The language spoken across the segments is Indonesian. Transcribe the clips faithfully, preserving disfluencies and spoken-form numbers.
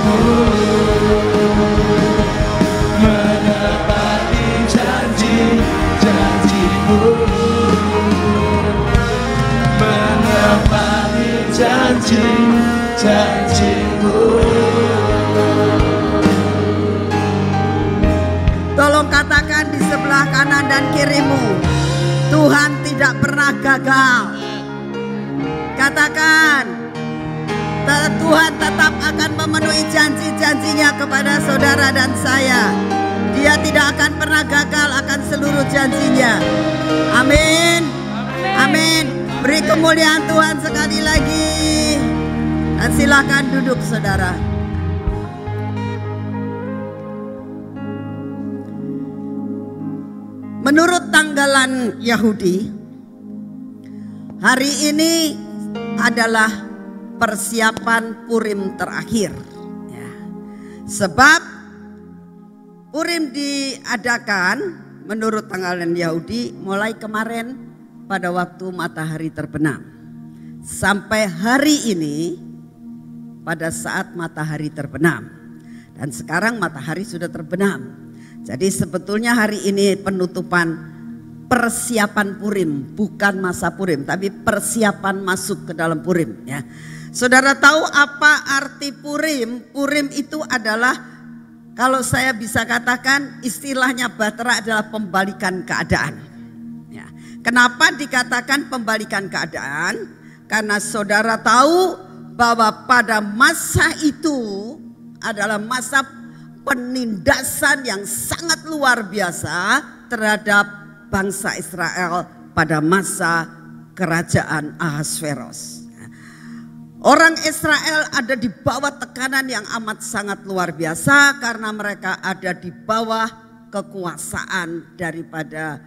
menepati janji-janjimu, menepati janji-janjimu. Tolong katakan di sebelah kanan dan kirimu, Tuhan tidak pernah gagal. Katakan, Tuhan tetap akan memenuhi janji-janjinya kepada saudara dan saya. Dia tidak akan pernah gagal akan seluruh janjinya. Amin. Amin. Beri kemuliaan Tuhan sekali lagi. Dan silakan duduk saudara. Menurut tanggalan Yahudi, hari ini adalah persiapan Purim terakhir. Ya. Sebab Purim diadakan menurut tanggalan Yahudi mulai kemarin pada waktu matahari terbenam. Sampai hari ini pada saat matahari terbenam. Dan sekarang matahari sudah terbenam. Jadi sebetulnya hari ini penutupan persiapan Purim, bukan masa Purim, tapi persiapan masuk ke dalam Purim. Ya, saudara tahu apa arti Purim? Purim itu adalah, kalau saya bisa katakan istilahnya Bahtera, adalah pembalikan keadaan. Ya, kenapa dikatakan pembalikan keadaan? Karena saudara tahu bahwa pada masa itu adalah masa penindasan yang sangat luar biasa terhadap bangsa Israel pada masa kerajaan Ahasveros. Orang Israel ada di bawah tekanan yang amat sangat luar biasa karena mereka ada di bawah kekuasaan daripada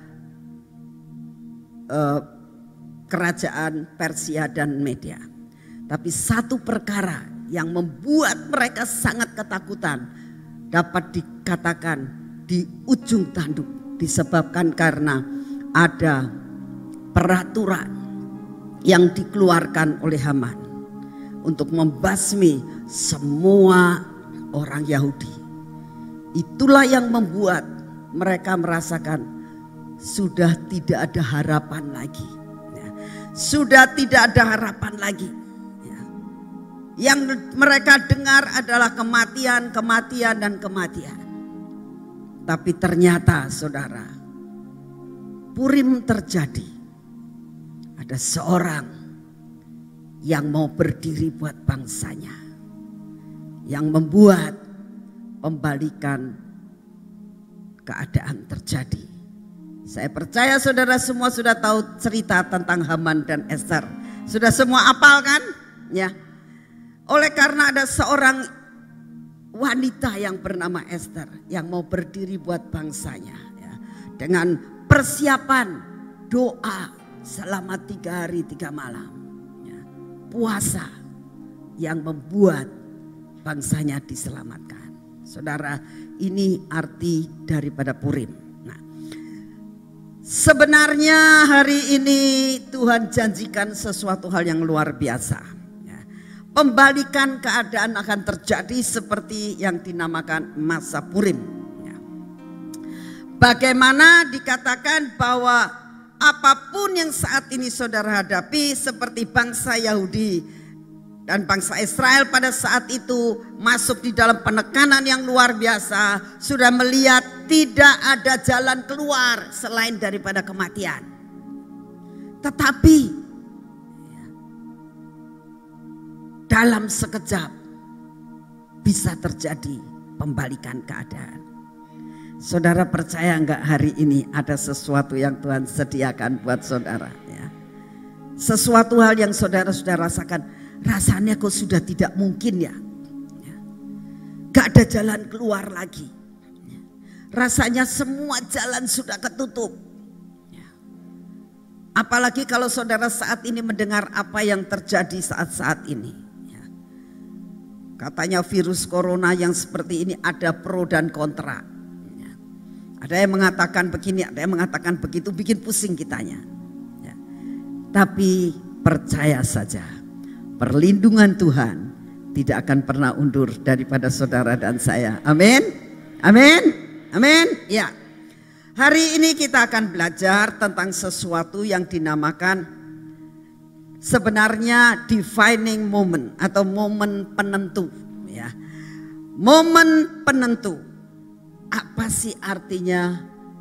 uh, kerajaan Persia dan Media. Tapi satu perkara yang membuat mereka sangat ketakutan dapat dikatakan di ujung tanduk, disebabkan karena ada peraturan yang dikeluarkan oleh Haman untuk membasmi semua orang Yahudi. Itulah yang membuat mereka merasakan sudah tidak ada harapan lagi. Sudah tidak ada harapan lagi. Yang mereka dengar adalah kematian, kematian, dan kematian. Tapi ternyata saudara, Purim terjadi. Ada seorang yang mau berdiri buat bangsanya, yang membuat pembalikan keadaan terjadi. Saya percaya saudara semua sudah tahu cerita tentang Haman dan Esther. Sudah semua hafal kan? Ya. Oleh karena ada seorang wanita yang bernama Esther yang mau berdiri buat bangsanya, ya, dengan persiapan doa selama tiga hari tiga malam, ya, puasa yang membuat bangsanya diselamatkan. Saudara, ini arti daripada Purim. Nah, sebenarnya hari ini Tuhan janjikan sesuatu hal yang luar biasa. Pembalikan keadaan akan terjadi seperti yang dinamakan masa Purim. Bagaimana dikatakan bahwa apapun yang saat ini saudara hadapi, seperti bangsa Yahudi dan bangsa Israel pada saat itu masuk di dalam penekanan yang luar biasa, sudah melihat tidak ada jalan keluar selain daripada kematian. Tetapi dalam sekejap bisa terjadi pembalikan keadaan. Saudara percaya enggak hari ini ada sesuatu yang Tuhan sediakan buat saudara, ya? Sesuatu hal yang saudara sudah rasakan, rasanya kok sudah tidak mungkin ya, ya. Gak ada jalan keluar lagi, ya. Rasanya semua jalan sudah ketutup, ya. Apalagi kalau saudara saat ini mendengar apa yang terjadi saat-saat ini. Katanya virus corona yang seperti ini ada pro dan kontra. Ya. Ada yang mengatakan begini, ada yang mengatakan begitu, bikin pusing kitanya. Ya. Tapi percaya saja, perlindungan Tuhan tidak akan pernah undur daripada saudara dan saya. Amin. Amin. Amin. Ya. Hari ini kita akan belajar tentang sesuatu yang dinamakan sebenarnya defining moment atau momen penentu, ya. Momen penentu. Apa sih artinya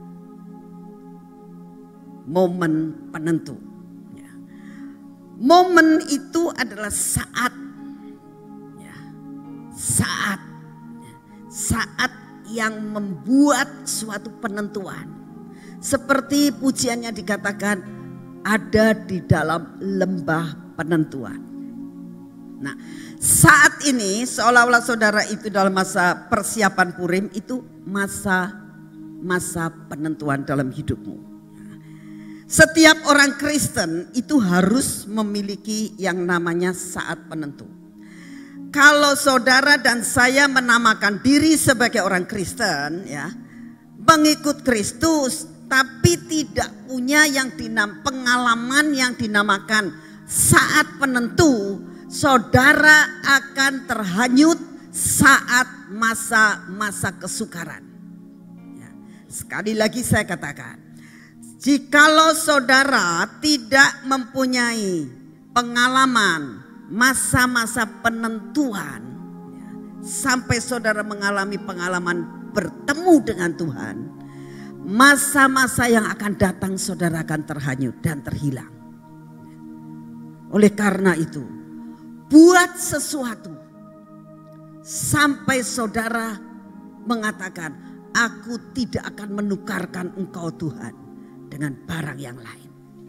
momen penentu? Ya. Momen itu adalah saat, ya, saat, ya, saat yang membuat suatu penentuan. Seperti pujiannya dikatakan ada di dalam lembah penentuan. Nah, saat ini seolah-olah saudara itu dalam masa persiapan Purim, itu masa masa penentuan dalam hidupmu. Setiap orang Kristen itu harus memiliki yang namanya saat penentu. Kalau saudara dan saya menamakan diri sebagai orang Kristen, ya, mengikut Kristus, tapi tidak punya yang dinam pengalaman yang dinamakan saat penentu, saudara akan terhanyut saat masa-masa kesukaran. Ya. Sekali lagi saya katakan, jikalau saudara tidak mempunyai pengalaman masa-masa penentuan, ya, sampai saudara mengalami pengalaman bertemu dengan Tuhan, masa-masa yang akan datang saudara akan terhanyut dan terhilang. Oleh karena itu, buat sesuatu sampai saudara mengatakan, aku tidak akan menukarkan engkau Tuhan dengan barang yang lain.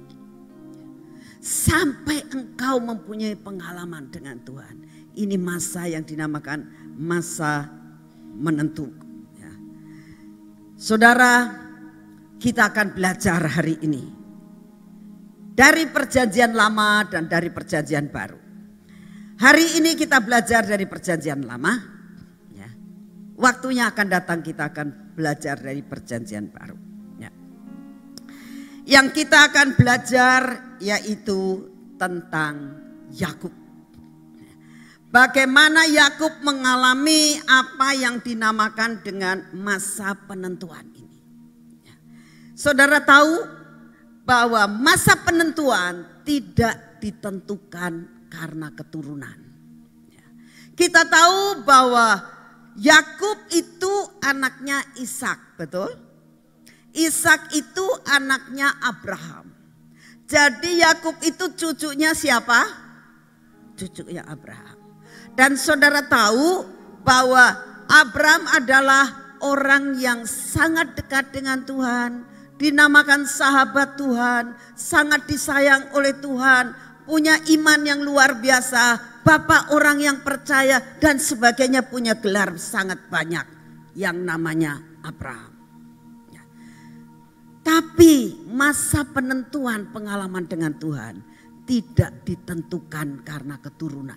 Sampai engkau mempunyai pengalaman dengan Tuhan. Ini masa yang dinamakan masa menentu. Ya. Saudara, kita akan belajar hari ini dari perjanjian lama dan dari perjanjian baru. Hari ini kita belajar dari perjanjian lama. Ya. Waktunya akan datang kita akan belajar dari perjanjian baru. Ya. Yang kita akan belajar yaitu tentang Yakub. Bagaimana Yakub mengalami apa yang dinamakan dengan masa penentuan ini. Ya. Saudara tahu bahwa masa penentuan tidak ditentukan karena keturunan. Ya. Kita tahu bahwa Yakub itu anaknya Ishak, betul? Ishak itu anaknya Abraham. Jadi Yakub itu cucunya siapa? Cucunya Abraham. Dan saudara tahu bahwa Abraham adalah orang yang sangat dekat dengan Tuhan, dinamakan sahabat Tuhan, sangat disayang oleh Tuhan, punya iman yang luar biasa, bapak orang yang percaya dan sebagainya, punya gelar sangat banyak yang namanya Abraham. Tapi masa penentuan pengalaman dengan Tuhan tidak ditentukan karena keturunan.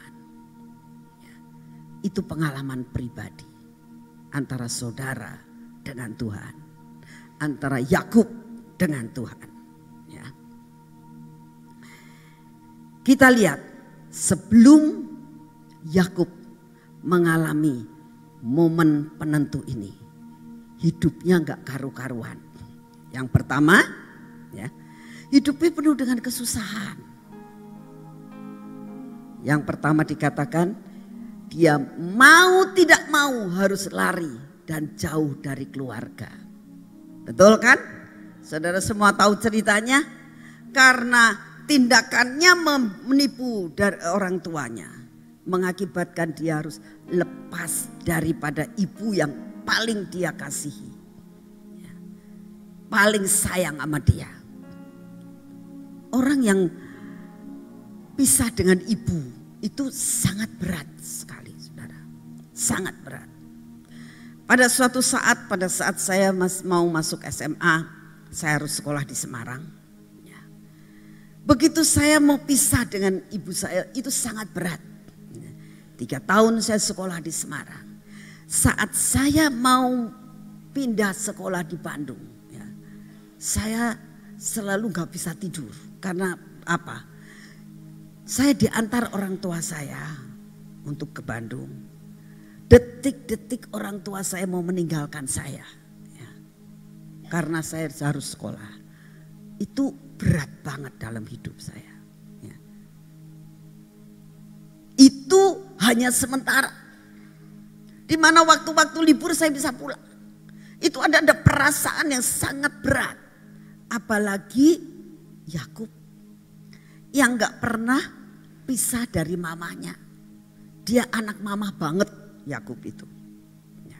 Itu pengalaman pribadi antara saudara dengan Tuhan, antara Yakub dengan Tuhan. Ya. Kita lihat sebelum Yakub mengalami momen penentu ini, hidupnya nggak karu-karuan. Yang pertama, ya, hidupnya penuh dengan kesusahan. Yang pertama dikatakan, dia mau tidak mau harus lari dan jauh dari keluarga. Betul kan? Saudara semua tahu ceritanya. Karena tindakannya menipu dari orang tuanya, mengakibatkan dia harus lepas daripada ibu yang paling dia kasihi, paling sayang sama dia. Orang yang pisah dengan ibu itu sangat berat sekali, saudara. Sangat berat. Pada suatu saat, pada saat saya mas, mau masuk S M A, saya harus sekolah di Semarang. Ya. Begitu saya mau pisah dengan ibu saya, itu sangat berat. Tiga tahun saya sekolah di Semarang. Saat saya mau pindah sekolah di Bandung, ya, saya selalu gak bisa tidur. Karena apa? Saya diantar orang tua saya untuk ke Bandung. Detik-detik orang tua saya mau meninggalkan saya. Ya. Karena saya harus sekolah. Itu berat banget dalam hidup saya. Ya. Itu hanya sementara. Di mana waktu-waktu libur saya bisa pulang. Itu ada, ada perasaan yang sangat berat. Apalagi Yakub yang gak pernah pisah dari mamanya. Dia anak mama banget Yakub itu. Ya.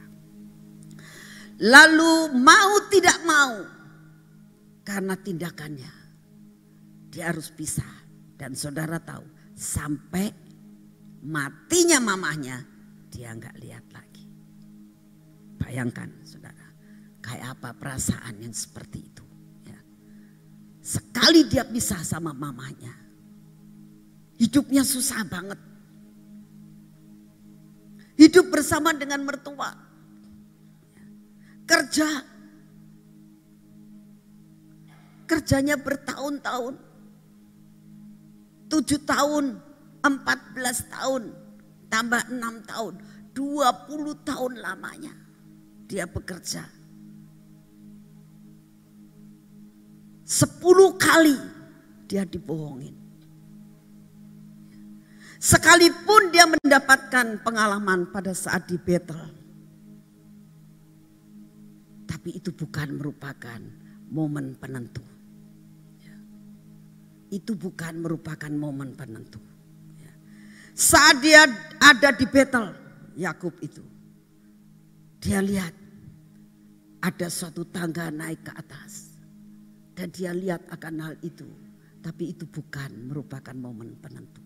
Lalu mau tidak mau karena tindakannya dia harus pisah. Dan saudara tahu sampai matinya mamanya dia gak lihat lagi. Bayangkan saudara, kayak apa perasaan yang seperti itu. Ya. Sekali dia pisah sama mamanya, hidupnya susah banget. Hidup bersama dengan mertua. Kerja. Kerjanya bertahun-tahun. Tujuh tahun, empat belas tahun, tambah enam tahun. Dua puluh tahun lamanya dia bekerja. Sepuluh kali dia dibohongin. Sekalipun dia mendapatkan pengalaman pada saat di Betel. Tapi itu bukan merupakan momen penentu. Itu bukan merupakan momen penentu. Saat dia ada di Betel, Yakub itu. Dia lihat ada suatu tangga naik ke atas. Dan dia lihat akan hal itu. Tapi itu bukan merupakan momen penentu.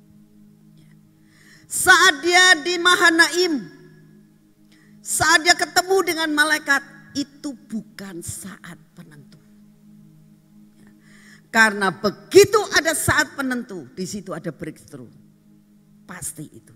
Saat dia di Mahanaim, saat dia ketemu dengan malaikat, itu bukan saat penentu. Karena begitu ada saat penentu, di situ ada breakthrough. Pasti itu.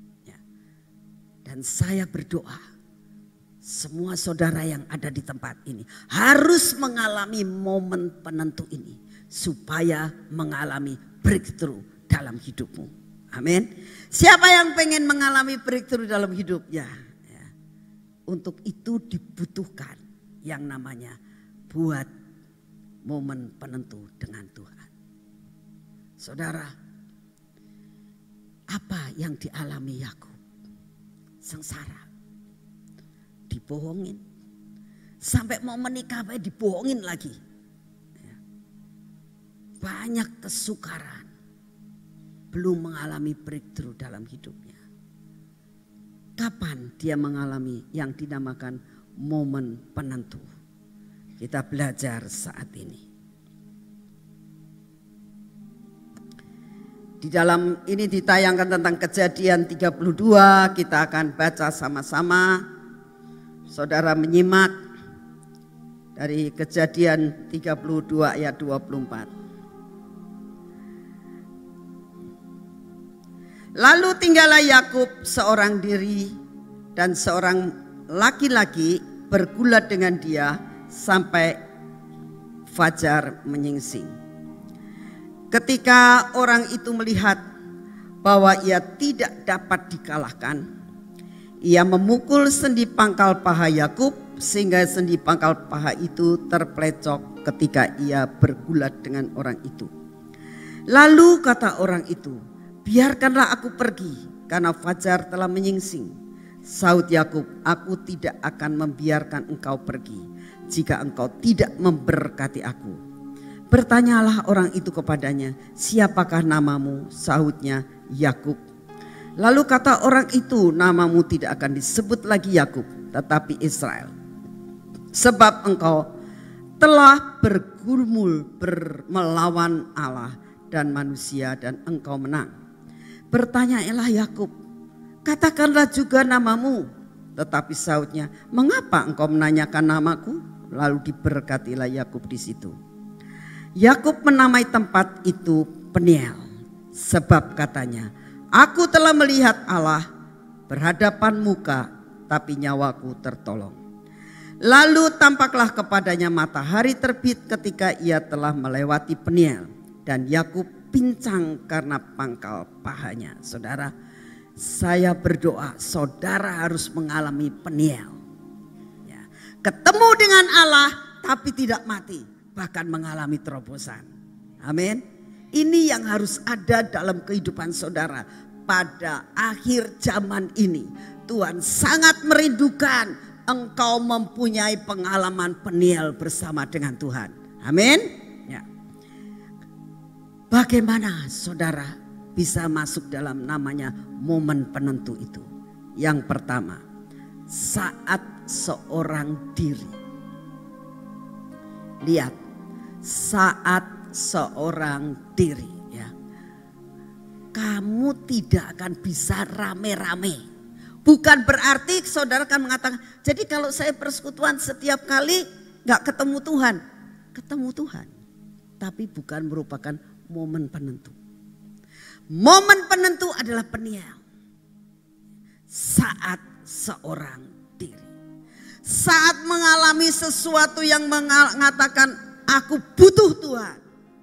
Dan saya berdoa, semua saudara yang ada di tempat ini harus mengalami momen penentu ini. Supaya mengalami breakthrough dalam hidupmu. Amin. Siapa yang pengen mengalami breakthrough dalam hidupnya? Ya. Untuk itu dibutuhkan yang namanya buat momen penentu dengan Tuhan. Saudara, apa yang dialami Yakub? Sengsara. Dibohongin. Sampai mau menikah dibohongin lagi. Ya. Banyak kesukaran. Belum mengalami breakthrough dalam hidupnya. Kapan dia mengalami yang dinamakan momen penentu? Kita belajar saat ini. Di dalam ini ditayangkan tentang Kejadian tiga puluh dua, kita akan baca sama-sama. Saudara menyimak dari Kejadian tiga puluh dua ayat dua puluh empat. Lalu tinggallah Yakub seorang diri dan seorang laki-laki bergulat dengan dia sampai fajar menyingsing. Ketika orang itu melihat bahwa ia tidak dapat dikalahkan, ia memukul sendi pangkal paha Yakub sehingga sendi pangkal paha itu terpelecok ketika ia bergulat dengan orang itu. Lalu kata orang itu, biarkanlah aku pergi karena fajar telah menyingsing. Sahut Yakub, aku tidak akan membiarkan engkau pergi jika engkau tidak memberkati aku. Bertanyalah orang itu kepadanya, siapakah namamu? Sahutnya, Yakub. Lalu kata orang itu, namamu tidak akan disebut lagi Yakub, tetapi Israel. Sebab engkau telah bergumul ber, melawan Allah dan manusia dan engkau menang. Bertanyalah Yakub, katakanlah juga namamu. Tetapi sahutnya, mengapa engkau menanyakan namaku? Lalu diberkatilah Yakub di situ. Yakub menamai tempat itu Peniel, sebab katanya, aku telah melihat Allah berhadapan muka, tapi nyawaku tertolong. Lalu tampaklah kepadanya matahari terbit ketika ia telah melewati Peniel, dan Yakub pincang karena pangkal pahanya. Saudara, saya berdoa saudara harus mengalami Peniel. Ya. Ketemu dengan Allah tapi tidak mati, bahkan mengalami terobosan. Amin. Ini yang harus ada dalam kehidupan saudara pada akhir zaman ini. Tuhan sangat merindukan engkau mempunyai pengalaman Peniel bersama dengan Tuhan. Amin. Ya. Bagaimana saudara bisa masuk dalam namanya momen penentu itu? Yang pertama, saat seorang diri. Lihat, saat seorang diri ya. Kamu tidak akan bisa rame-rame. Bukan berarti saudara kan mengatakan, jadi kalau saya persekutuan setiap kali gak ketemu Tuhan. Ketemu Tuhan. Tapi bukan merupakan momen penentu. Momen penentu adalah Peniel. Saat seorang diri. Saat mengalami sesuatu yang mengatakan aku butuh Tuhan.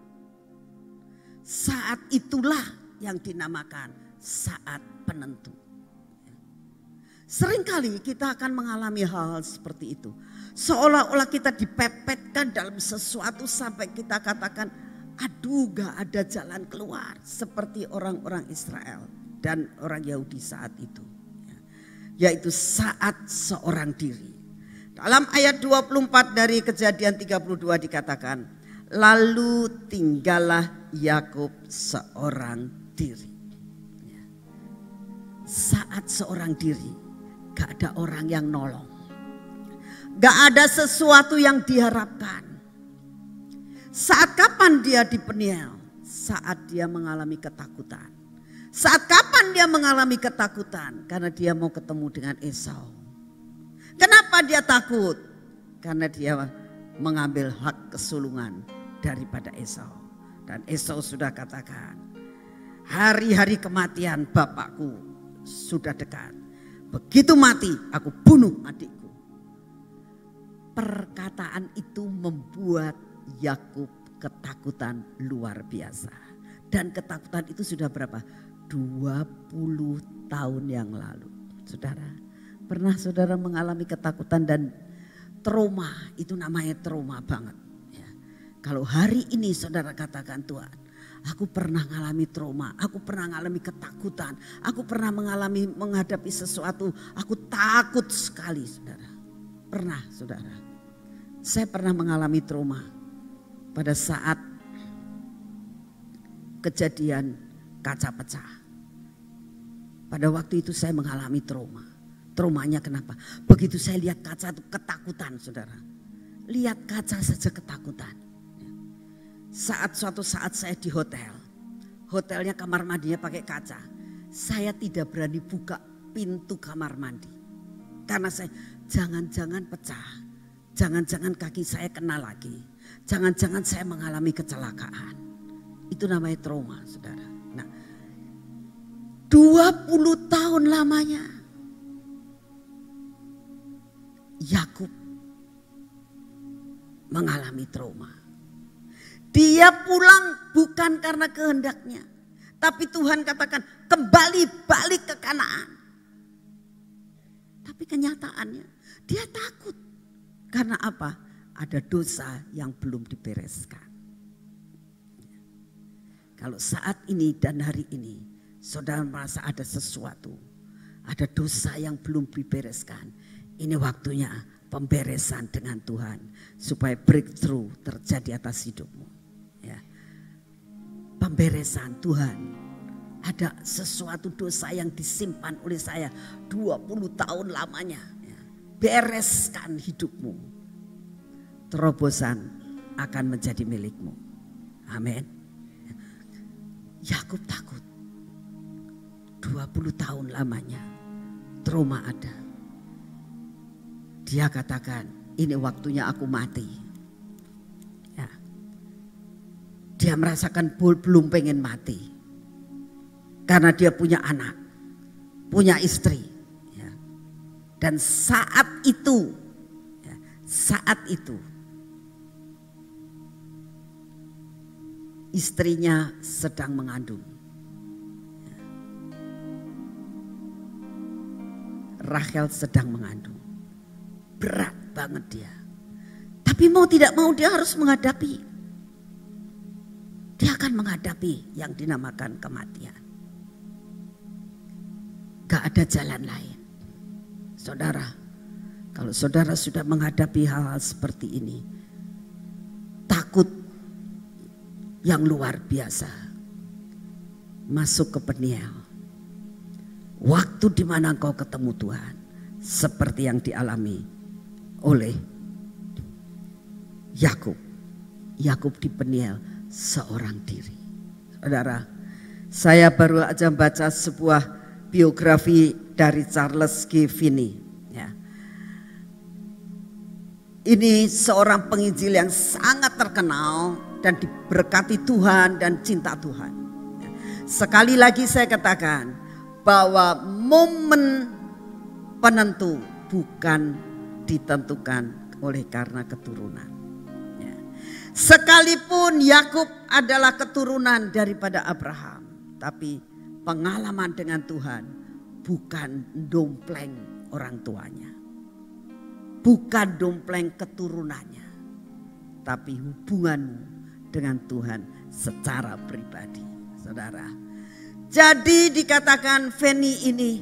Saat itulah yang dinamakan saat penentu. Seringkali kita akan mengalami hal-hal seperti itu. Seolah-olah kita dipepetkan dalam sesuatu sampai kita katakan, aduh gak ada jalan keluar. Seperti orang-orang Israel dan orang Yahudi saat itu. Yaitu saat seorang diri. Dalam ayat dua puluh empat dari Kejadian tiga puluh dua dikatakan, lalu tinggallah Yakub seorang diri. Saat seorang diri, gak ada orang yang nolong. Gak ada sesuatu yang diharapkan. Saat kapan dia di Peniel? Saat dia mengalami ketakutan. Saat kapan dia mengalami ketakutan? Karena dia mau ketemu dengan Esau. Kenapa dia takut? Karena dia mengambil hak kesulungan daripada Esau. Dan Esau sudah katakan, hari-hari kematian bapakku sudah dekat. Begitu mati aku bunuh adikku. Perkataan itu membuat Yakub ketakutan luar biasa. Dan ketakutan itu sudah berapa? dua puluh tahun yang lalu. Saudara, pernah saudara mengalami ketakutan dan trauma? Itu namanya trauma banget. Ya. Kalau hari ini saudara katakan, Tuhan, aku pernah mengalami trauma, aku pernah mengalami ketakutan, aku pernah mengalami menghadapi sesuatu, aku takut sekali, saudara. Pernah, saudara. Saya pernah mengalami trauma pada saat kejadian kaca pecah. Pada waktu itu saya mengalami trauma. Traumanya kenapa? Begitu saya lihat kaca itu ketakutan, saudara. Lihat kaca saja ketakutan. Saat suatu saat saya di hotel. Hotelnya kamar mandinya pakai kaca. Saya tidak berani buka pintu kamar mandi. Karena saya jangan-jangan pecah. Jangan-jangan kaki saya kena lagi. Jangan-jangan saya mengalami kecelakaan. Itu namanya trauma, saudara. Nah, dua puluh tahun lamanya Yakub mengalami trauma. Dia pulang bukan karena kehendaknya. Tapi Tuhan katakan kembali balik ke Kanaan. Tapi kenyataannya dia takut. Karena apa? Ada dosa yang belum dibereskan. Kalau saat ini dan hari ini saudara merasa ada sesuatu, ada dosa yang belum dibereskan, ini waktunya pemberesan dengan Tuhan supaya breakthrough terjadi atas hidupmu. Ya. Pemberesan Tuhan, ada sesuatu dosa yang disimpan oleh saya dua puluh tahun lamanya. Ya. Bereskan hidupmu, terobosan akan menjadi milikmu. Amin. Yakub takut. dua puluh tahun lamanya trauma ada. Dia katakan, ini waktunya aku mati. Ya. Dia merasakan belum pengen mati. Karena dia punya anak, punya istri. Ya. Dan saat itu, ya, saat itu istrinya sedang mengandung. Rachel sedang mengandung. Berat banget dia. Tapi mau tidak mau dia harus menghadapi. Dia akan menghadapi yang dinamakan kematian. Gak ada jalan lain. Saudara, kalau saudara sudah menghadapi hal-hal seperti ini, takut yang luar biasa, masuk ke Peniel. Waktu di mana engkau ketemu Tuhan, seperti yang dialami oleh Yakub. Yakub di Peniel seorang diri. Saudara, saya baru aja baca sebuah biografi dari Charles G. Finney. Ya. Ini seorang penginjil yang sangat terkenal dan diberkati Tuhan dan cinta Tuhan. Ya. Sekali lagi saya katakan bahwa momen penentu bukan ditentukan oleh karena keturunan. Ya. Sekalipun Yakub adalah keturunan daripada Abraham, tapi pengalaman dengan Tuhan bukan dompleng orang tuanya, bukan dompleng keturunannya, tapi hubunganmu dengan Tuhan secara pribadi, saudara. Jadi dikatakan Finney ini,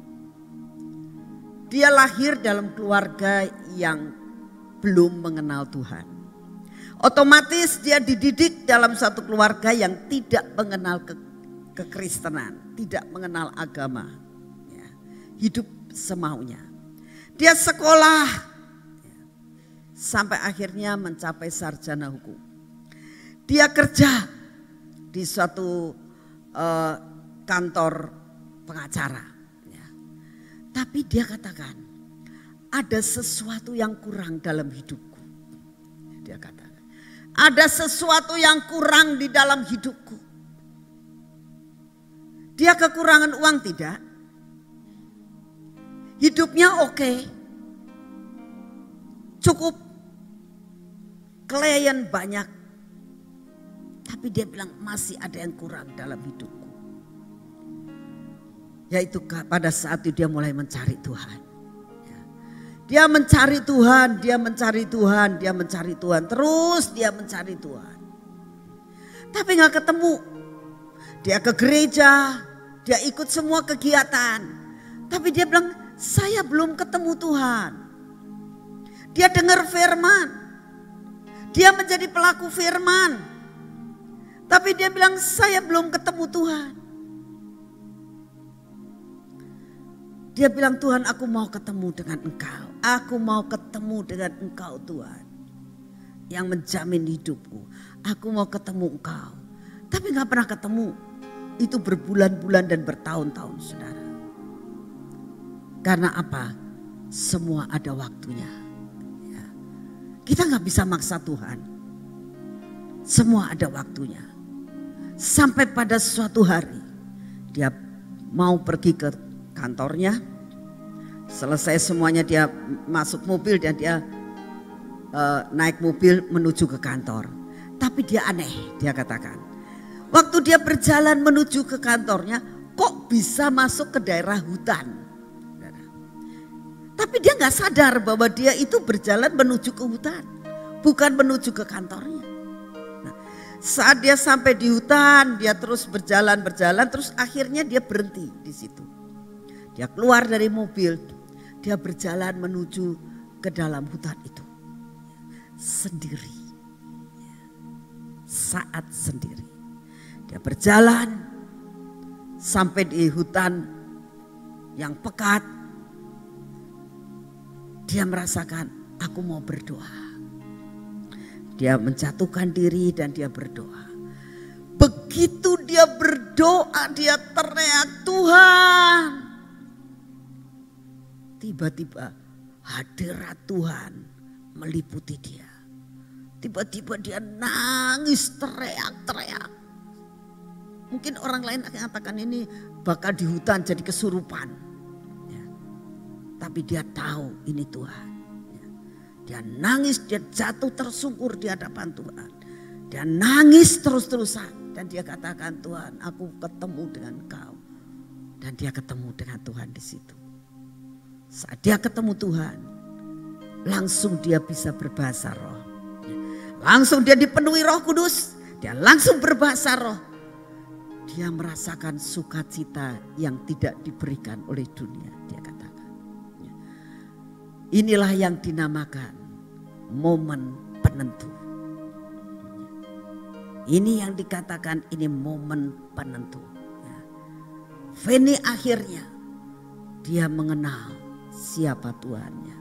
dia lahir dalam keluarga yang belum mengenal Tuhan. Otomatis dia dididik dalam satu keluarga yang tidak mengenal ke, kekristenan, tidak mengenal agama. Ya, hidup semaunya. Dia sekolah ya, sampai akhirnya mencapai sarjana hukum. Dia kerja di suatu uh, kantor pengacara. Ya. Tapi dia katakan, ada sesuatu yang kurang dalam hidupku. Dia katakan, ada sesuatu yang kurang di dalam hidupku. Dia kekurangan uang tidak? Hidupnya oke. Cukup. Klien banyak. Tapi dia bilang masih ada yang kurang dalam hidupku. Yaitu pada saat itu dia mulai mencari Tuhan. Dia mencari Tuhan, dia mencari Tuhan, dia mencari Tuhan. Terus dia mencari Tuhan. Tapi gak ketemu. Dia ke gereja, dia ikut semua kegiatan. Tapi dia bilang, saya belum ketemu Tuhan. Dia dengar firman. Dia menjadi pelaku firman. Tapi dia bilang, saya belum ketemu Tuhan. Dia bilang, Tuhan, aku mau ketemu dengan Engkau. Aku mau ketemu dengan Engkau, Tuhan, yang menjamin hidupku. Aku mau ketemu Engkau. Tapi gak pernah ketemu. Itu berbulan-bulan dan bertahun-tahun, saudara. Karena apa? Semua ada waktunya. Ya. Kita gak bisa maksa Tuhan. Semua ada waktunya. Sampai pada suatu hari dia mau pergi ke kantornya. Selesai semuanya dia masuk mobil dan dia uh, naik mobil menuju ke kantor. Tapi dia aneh, dia katakan. Waktu dia berjalan menuju ke kantornya, kok bisa masuk ke daerah hutan. Tapi dia gak sadar bahwa dia itu berjalan menuju ke hutan, bukan menuju ke kantornya. Nah, saat dia sampai di hutan, dia terus berjalan-berjalan, terus akhirnya dia berhenti di situ. Dia keluar dari mobil, dia berjalan menuju ke dalam hutan itu. Sendiri. Saat sendiri. Dia berjalan sampai di hutan yang pekat. Dia merasakan, aku mau berdoa. Dia menjatuhkan diri dan dia berdoa. Begitu dia berdoa, dia teriak, Tuhan. Tiba-tiba hadirat Tuhan meliputi dia. Tiba-tiba dia nangis teriak-teriak. Mungkin orang lain akan katakan ini bakal di hutan jadi kesurupan. Ya. Tapi dia tahu ini Tuhan. Ya. Dia nangis, dia jatuh tersungkur di hadapan Tuhan. Dia nangis terus-terusan. Dan dia katakan, Tuhan, aku ketemu dengan Engkau. Dan dia ketemu dengan Tuhan di situ. Saat dia ketemu Tuhan, langsung dia bisa berbahasa roh. Langsung dia dipenuhi Roh Kudus, dia langsung berbahasa roh. Dia merasakan sukacita yang tidak diberikan oleh dunia, dia katakan. Inilah yang dinamakan momen penentu. Ini yang dikatakan ini momen penentu. Feni akhirnya dia mengenal siapa Tuhannya.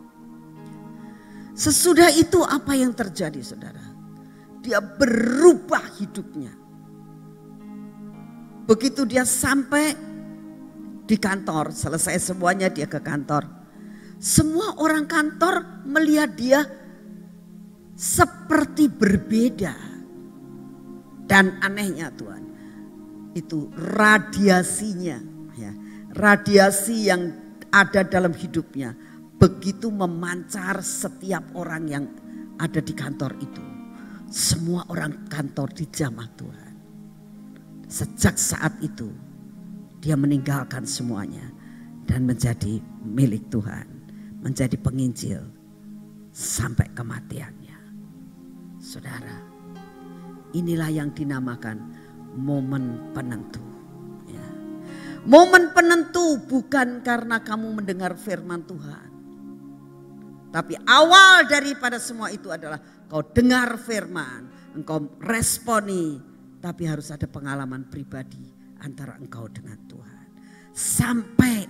Sesudah itu apa yang terjadi, saudara? Dia berubah hidupnya. Begitu dia sampai di kantor, selesai semuanya dia ke kantor. Semua orang kantor melihat dia seperti berbeda. Dan anehnya Tuhan, itu radiasinya, ya, radiasi yang ada dalam hidupnya begitu memancar setiap orang yang ada di kantor itu. Semua orang kantor dijamah Tuhan. Sejak saat itu dia meninggalkan semuanya dan menjadi milik Tuhan, menjadi penginjil sampai kematiannya. Saudara, inilah yang dinamakan momen penentu. Ya. Momen penentu bukan karena kamu mendengar firman Tuhan, tapi awal daripada semua itu adalah kau dengar firman, engkau responi. Tapi harus ada pengalaman pribadi antara engkau dengan Tuhan. Sampai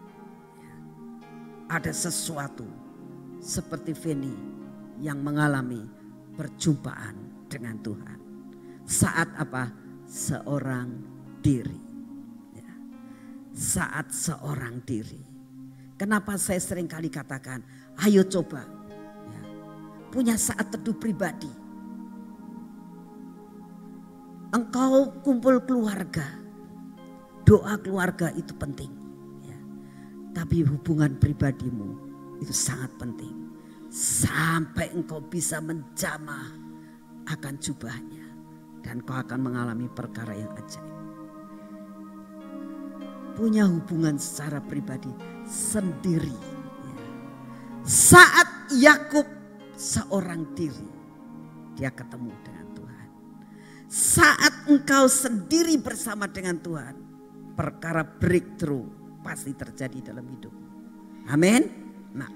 ada sesuatu seperti Feni yang mengalami perjumpaan dengan Tuhan. Saat apa? Seorang diri. Ya. Saat seorang diri. Kenapa saya sering kali katakan, ayo coba. Ya. Punya saat teduh pribadi. Engkau kumpul keluarga, doa keluarga itu penting. Ya. Tapi hubungan pribadimu itu sangat penting. Sampai engkau bisa menjamah akan jubahnya. Dan kau akan mengalami perkara yang ajaib. Punya hubungan secara pribadi sendiri. Ya. Saat Yakub seorang diri, dia ketemu dengan saat engkau sendiri bersama dengan Tuhan, perkara breakthrough pasti terjadi dalam hidup. Amin. Nah,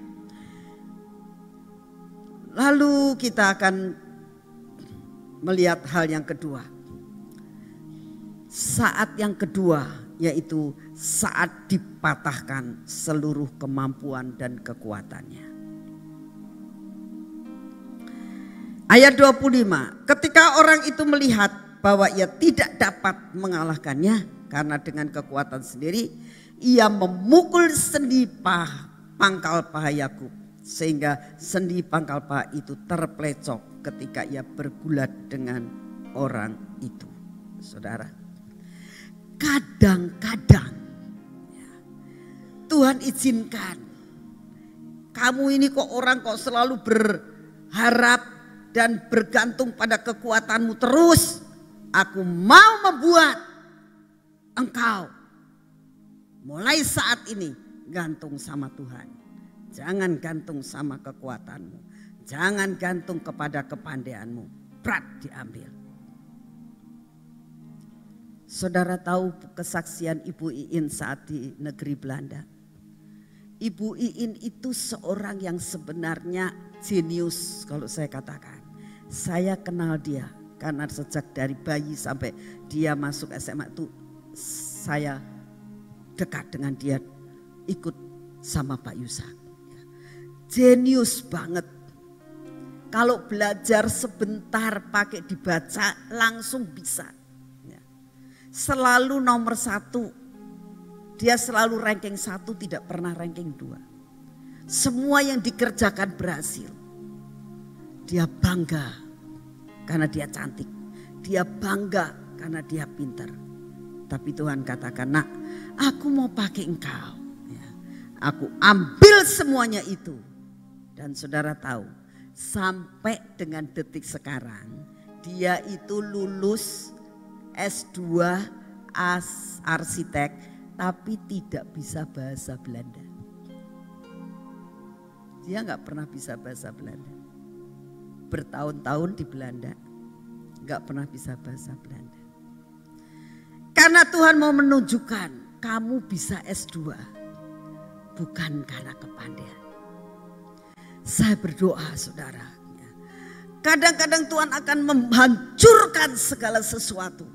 lalu kita akan melihat hal yang kedua. Saat yang kedua yaitu saat dipatahkan seluruh kemampuan dan kekuatannya. Ayat dua puluh lima, ketika orang itu melihat bahwa ia tidak dapat mengalahkannya karena dengan kekuatan sendiri, ia memukul sendi paha, pangkal paha Yakub sehingga sendi pangkal paha itu terpelecok ketika ia bergulat dengan orang itu. Saudara, kadang-kadang ya, Tuhan izinkan kamu ini kok orang kok selalu berharap dan bergantung pada kekuatanmu terus. Aku mau membuat engkau mulai saat ini gantung sama Tuhan. Jangan gantung sama kekuatanmu. Jangan gantung kepada kepandaianmu. Berat diambil. Saudara tahu kesaksian Ibu Iin saat di negeri Belanda. Ibu Iin itu seorang yang sebenarnya jenius kalau saya katakan. Saya kenal dia karena sejak dari bayi sampai dia masuk S M A itu saya dekat dengan dia, ikut sama Pak Yusak. Jenius banget. Kalau belajar sebentar pakai dibaca langsung bisa. Selalu nomor satu. Dia selalu ranking satu, tidak pernah ranking dua. Semua yang dikerjakan berhasil. Dia bangga karena dia cantik. Dia bangga karena dia pintar. Tapi Tuhan katakan, nak, aku mau pakai engkau. Ya, aku ambil semuanya itu. Dan saudara tahu, sampai dengan detik sekarang, dia itu lulus S dua as arsitek, tapi tidak bisa bahasa Belanda. Dia nggak pernah bisa bahasa Belanda. Bertahun-tahun di Belanda, nggak pernah bisa bahasa Belanda. Karena Tuhan mau menunjukkan kamu bisa S dua, bukan karena kepandaian. Saya berdoa saudara, kadang-kadang Tuhan akan menghancurkan segala sesuatu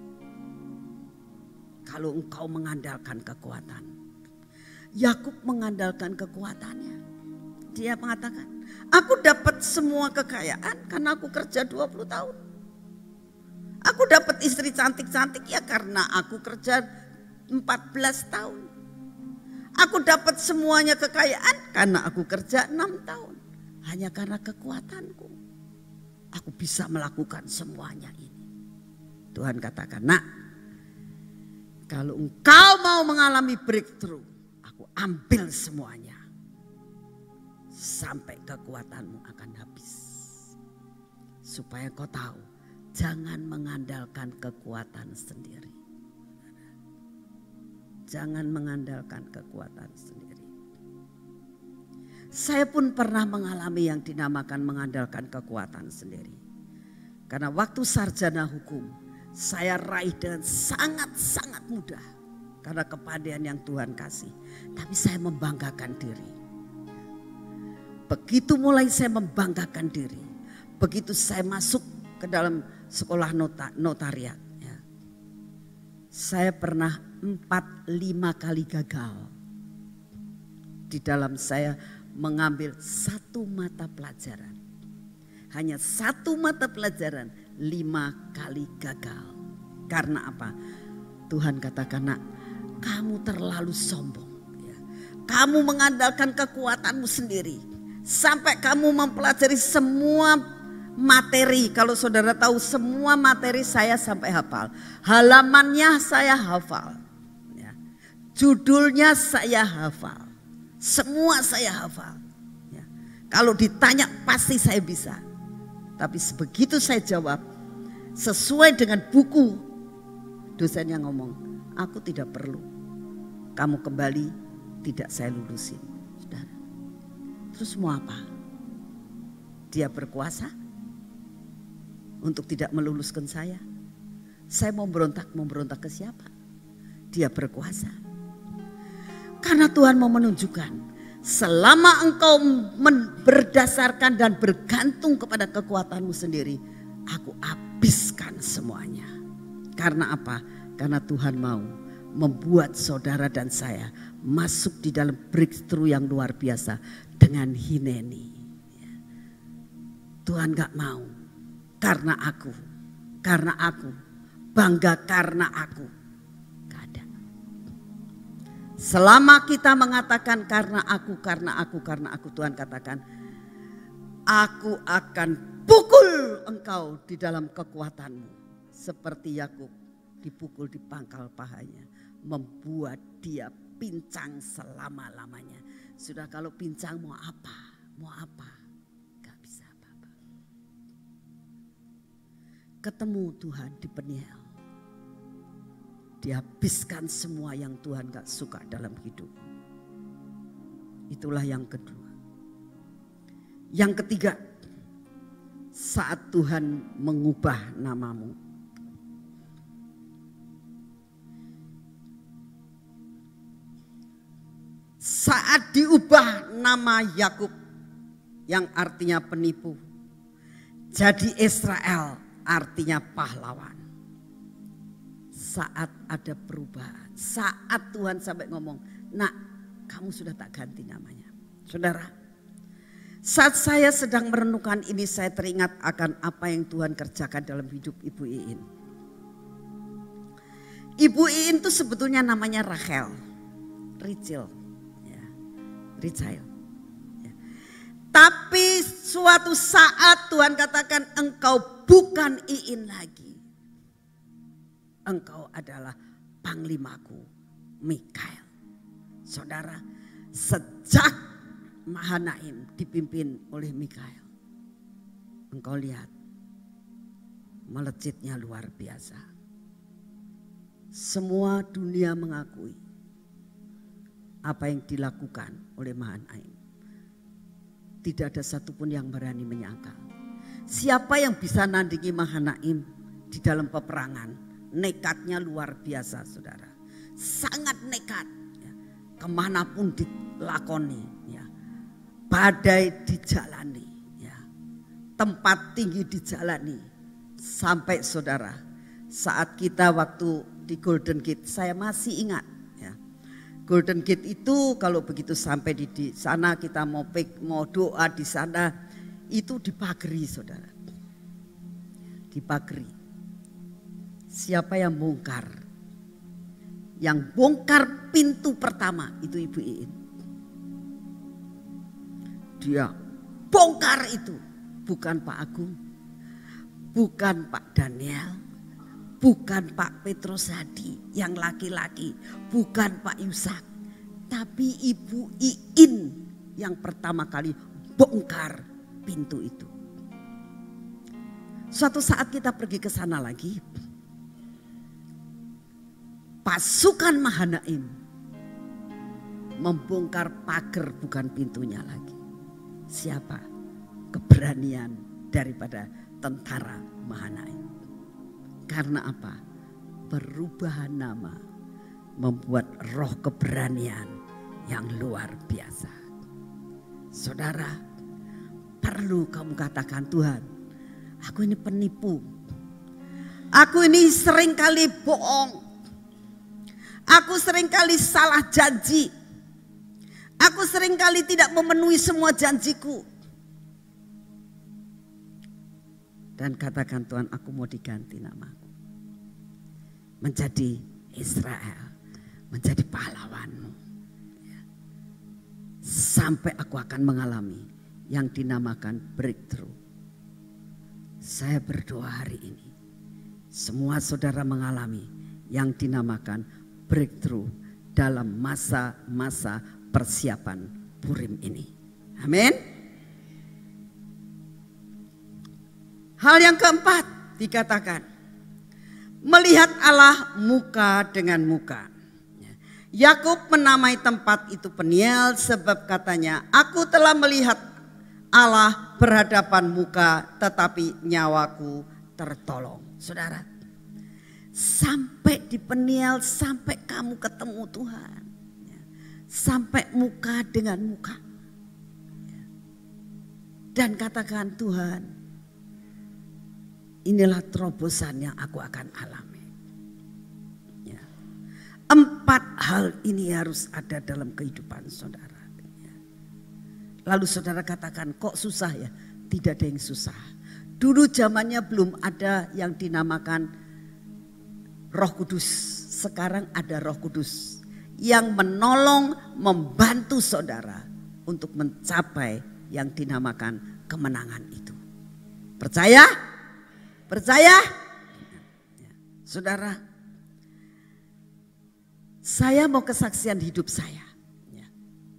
kalau engkau mengandalkan kekuatan. Yakub mengandalkan kekuatannya. Dia mengatakan, aku dapat semua kekayaan karena aku kerja dua puluh tahun. Aku dapat istri cantik-cantik ya karena aku kerja empat belas tahun. Aku dapat semuanya kekayaan karena aku kerja enam tahun. Hanya karena kekuatanku. Aku bisa melakukan semuanya ini. Tuhan katakan, nak, kalau engkau mau mengalami breakthrough, aku ambil semuanya. Sampai kekuatanmu akan habis. Supaya kau tahu, jangan mengandalkan kekuatan sendiri. Jangan mengandalkan kekuatan sendiri. Saya pun pernah mengalami yang dinamakan mengandalkan kekuatan sendiri. Karena waktu sarjana hukum, saya raih dengan sangat-sangat mudah. Karena kepandaian yang Tuhan kasih. Tapi saya membanggakan diri. Begitu mulai saya membanggakan diri, begitu saya masuk ke dalam sekolah nota, notariat, ya, saya pernah empat lima kali gagal di dalam saya mengambil satu mata pelajaran, hanya satu mata pelajaran lima kali gagal. Karena apa? Tuhan katakan, nak, kamu terlalu sombong, ya. Kamu mengandalkan kekuatanmu sendiri. Sampai kamu mempelajari semua materi. Kalau saudara tahu semua materi saya sampai hafal. Halamannya saya hafal. Ya. Judulnya saya hafal. Semua saya hafal. Ya. Kalau ditanya pasti saya bisa. Tapi begitu saya jawab sesuai dengan buku, dosennya ngomong, aku tidak perlu. Kamu kembali, tidak saya lulusin. Saudara. Terus mau apa? Dia berkuasa untuk tidak meluluskan saya. Saya mau berontak, mau berontak ke siapa? Dia berkuasa. Karena Tuhan mau menunjukkan, selama engkau berdasarkan dan bergantung kepada kekuatanmu sendiri, aku habiskan semuanya. Karena apa? Karena Tuhan mau membuat saudara dan saya masuk di dalam breakthrough yang luar biasa dengan Hineni. Tuhan gak mau karena aku, karena aku, bangga karena aku. Gak ada. Selama kita mengatakan karena aku, karena aku, karena aku, Tuhan katakan, aku akan pukul engkau di dalam kekuatanmu. Seperti Yakub dipukul di pangkal pahanya, membuat dia pincang selama-lamanya. Sudah kalau pincang mau apa? Mau apa? Gak bisa apa-apa. Ketemu Tuhan di Peniel. Dihabiskan semua yang Tuhan gak suka dalam hidup. Itulah yang kedua. Yang ketiga, saat Tuhan mengubah namamu. Saat diubah nama Yakub yang artinya penipu, jadi Israel artinya pahlawan. Saat ada perubahan, saat Tuhan sampai ngomong, nak, kamu sudah tak ganti namanya. Saudara, saat saya sedang merenungkan ini, saya teringat akan apa yang Tuhan kerjakan dalam hidup Ibu Iin. Ibu Iin itu sebetulnya namanya Rachel, Rachel. Rachel. Ya. Tapi suatu saat Tuhan katakan, engkau bukan Iin lagi. Engkau adalah panglimaku, Mikael. Saudara, sejak Mahanaim dipimpin oleh Mikael, engkau lihat melejitnya luar biasa. Semua dunia mengakui apa yang dilakukan oleh Mahanaim. tidak ada satupun yang berani menyangkal. Siapa yang bisa nandingi Mahanaim di dalam peperangan? Nekatnya luar biasa, saudara. Sangat nekat. Ya. Kemanapun dilakoni. Ya. Badai dijalani. Ya. Tempat tinggi dijalani. Sampai saudara, saat kita waktu di Golden Gate, saya masih ingat. Golden Gate itu kalau begitu sampai di, di sana kita mau pek, mau doa di sana itu dipagari, saudara. Dipagari. Siapa yang bongkar? Yang bongkar pintu pertama itu Ibu Iin. Dia bongkar itu, bukan Pak Agung, bukan Pak Daniel. Bukan Pak Petrus Hadi yang laki-laki, bukan Pak Yusak, tapi Ibu Iin yang pertama kali bongkar pintu itu. Suatu saat kita pergi ke sana lagi, pasukan Mahanaim membongkar pagar bukan pintunya lagi. Siapa? Keberanian daripada tentara Mahanaim. Karena apa? Perubahan nama membuat roh keberanian yang luar biasa. Saudara, perlu kamu katakan, Tuhan, aku ini penipu. Aku ini seringkali bohong. Aku seringkali salah janji. Aku seringkali tidak memenuhi semua janjiku. Dan katakan, Tuhan, aku mau diganti namaku. Menjadi Israel. Menjadi pahlawanmu. Sampai aku akan mengalami yang dinamakan breakthrough. Saya berdoa hari ini. Semua saudara mengalami yang dinamakan breakthrough dalam masa-masa persiapan Purim ini. Amin. Hal yang keempat dikatakan, melihat Allah muka dengan muka. Yakub menamai tempat itu Peniel sebab katanya, aku telah melihat Allah berhadapan muka tetapi nyawaku tertolong. Saudara, sampai di Peniel, sampai kamu ketemu Tuhan. Sampai muka dengan muka. Dan katakan, Tuhan, inilah terobosan yang aku akan alami. Ya. Empat hal ini harus ada dalam kehidupan saudara. Ya. Lalu saudara katakan, kok susah ya? Tidak ada yang susah. Dulu zamannya belum ada yang dinamakan Roh Kudus. Sekarang ada Roh Kudus yang menolong, membantu saudara untuk mencapai yang dinamakan kemenangan itu. Percaya? Percaya? Ya. Saudara, saya mau kesaksian hidup saya. Ya.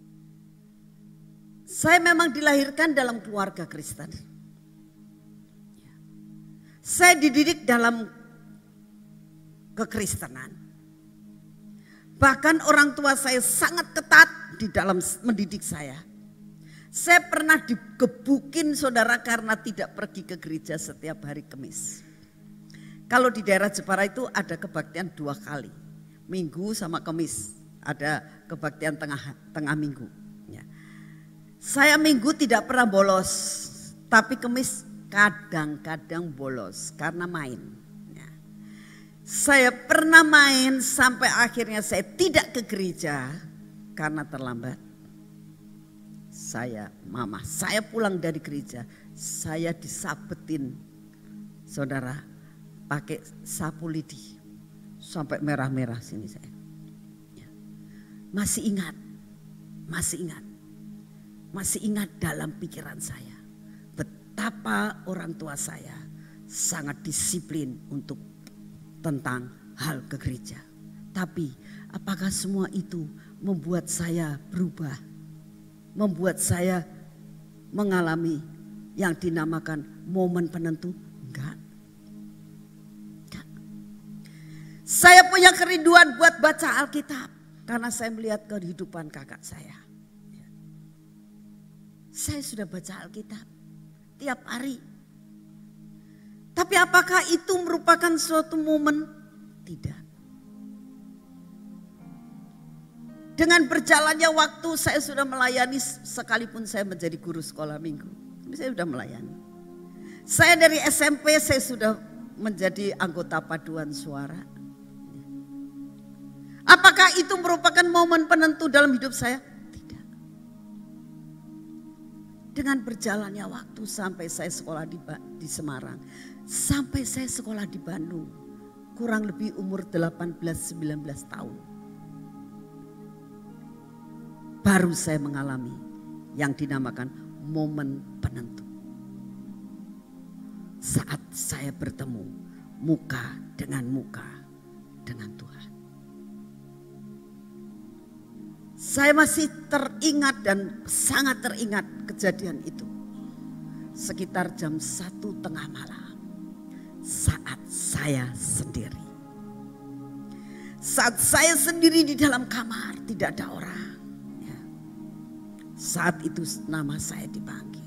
Saya memang dilahirkan dalam keluarga Kristen. Ya. Saya dididik dalam kekristenan. Bahkan orang tua saya sangat ketat di dalam mendidik saya. Saya pernah digebukin saudara karena tidak pergi ke gereja setiap hari Kamis. Kalau di daerah Jepara itu ada kebaktian dua kali. Minggu sama Kamis. Ada kebaktian tengah tengah minggu. Ya. Saya minggu tidak pernah bolos. Tapi Kamis kadang-kadang bolos karena main. Ya. Saya pernah main sampai akhirnya saya tidak ke gereja karena terlambat. Saya, mama, saya pulang dari gereja, saya disabetin, saudara, pakai sapu lidi, sampai merah-merah sini saya. Ya. Masih ingat, masih ingat, masih ingat dalam pikiran saya, betapa orang tua saya sangat disiplin untuk tentang hal ke gereja. Tapi apakah semua itu membuat saya berubah? Membuat saya mengalami yang dinamakan momen penentu? Enggak. Enggak. Saya punya kerinduan buat baca Alkitab karena saya melihat kehidupan kakak saya. Saya sudah baca Alkitab tiap hari. Tapi apakah itu merupakan suatu momen? Tidak. Dengan berjalannya waktu saya sudah melayani, sekalipun saya menjadi guru sekolah minggu. Tapi saya sudah melayani. Saya dari S M P saya sudah menjadi anggota paduan suara. Apakah itu merupakan momen penentu dalam hidup saya? Tidak. Dengan berjalannya waktu sampai saya sekolah di, di Semarang. Sampai saya sekolah di Bandung. Kurang lebih umur delapan belas sembilan belas tahun. Baru saya mengalami yang dinamakan momen penentu. Saat saya bertemu muka dengan muka dengan Tuhan. Saya masih teringat dan sangat teringat kejadian itu. Sekitar jam satu tengah malam. Saat saya sendiri. Saat saya sendiri di dalam kamar, tidak ada orang. Saat itu nama saya dipanggil.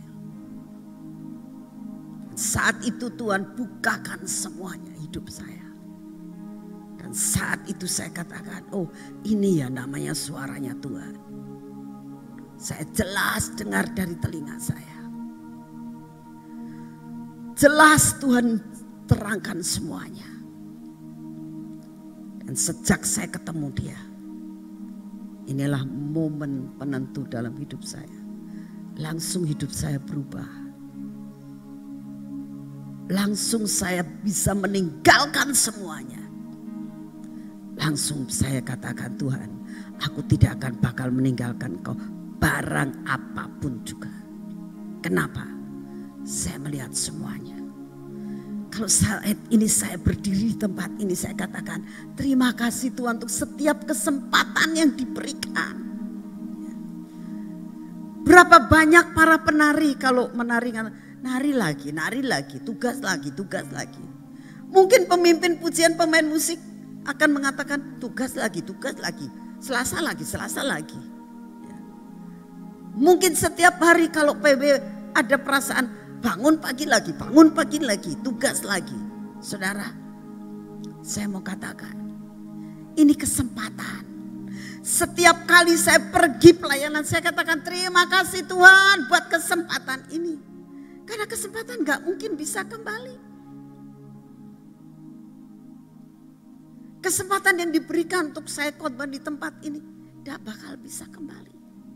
Saat itu Tuhan bukakan semuanya hidup saya. Dan saat itu saya katakan, oh ini ya namanya suaranya Tuhan. Saya jelas dengar dari telinga saya. Jelas Tuhan terangkan semuanya. Dan sejak saya ketemu dia, inilah momen penentu dalam hidup saya. Langsung hidup saya berubah. Langsung saya bisa meninggalkan semuanya. Langsung saya katakan, Tuhan, aku tidak akan bakal meninggalkan kau barang apapun juga. Kenapa? Saya melihat semuanya. Kalau saat ini saya berdiri di tempat ini, saya katakan terima kasih Tuhan untuk setiap kesempatan yang diberikan. Berapa banyak para penari kalau menari, nari lagi, nari lagi, tugas lagi, tugas lagi. Mungkin pemimpin pujian, pemain musik akan mengatakan tugas lagi, tugas lagi, Selasa lagi, Selasa lagi. Mungkin setiap hari kalau P B ada perasaan bangun pagi lagi, bangun pagi lagi, tugas lagi. Saudara, saya mau katakan, ini kesempatan. Setiap kali saya pergi pelayanan, saya katakan terima kasih Tuhan buat kesempatan ini. Karena kesempatan gak mungkin bisa kembali. Kesempatan yang diberikan untuk saya khotbah di tempat ini gak bakal bisa kembali.